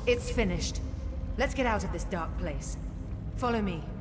It's finished. Let's get out of this dark place. Follow me.